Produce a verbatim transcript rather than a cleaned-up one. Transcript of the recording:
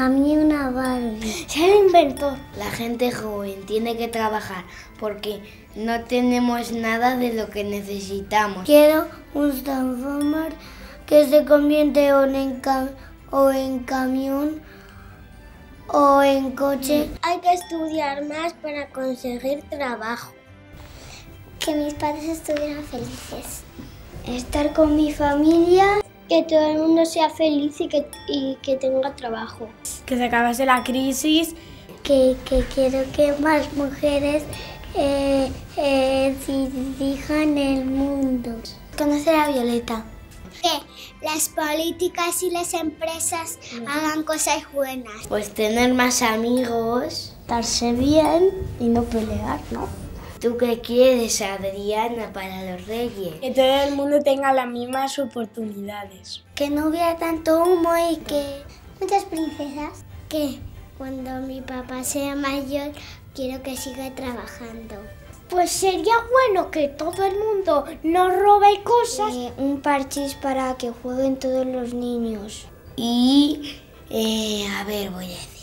A mí una Barbie. Se lo inventó. La gente joven tiene que trabajar porque no tenemos nada de lo que necesitamos. Quiero un Transformer que se convierte o en, cam o en camión o en coche. Hay que estudiar más para conseguir trabajo. Que mis padres estuvieran felices. Estar con mi familia. Que todo el mundo sea feliz y que, y que tenga trabajo. Que se acabase la crisis. Que, que quiero que más mujeres eh, eh, dirijan el mundo. Conocer a Violeta. Que las políticas y las empresas uh-huh. hagan cosas buenas. Pues tener más amigos. Darse bien y no pelear, ¿no? ¿Tú qué quieres, Adriana, para los Reyes? Que todo el mundo tenga las mismas oportunidades. Que no hubiera tanto humo y que... Muchas princesas. Que cuando mi papá sea mayor, quiero que siga trabajando. Pues sería bueno que todo el mundo no robe cosas. Eh, un parchís para que jueguen todos los niños. Y, eh, a ver, voy a decir.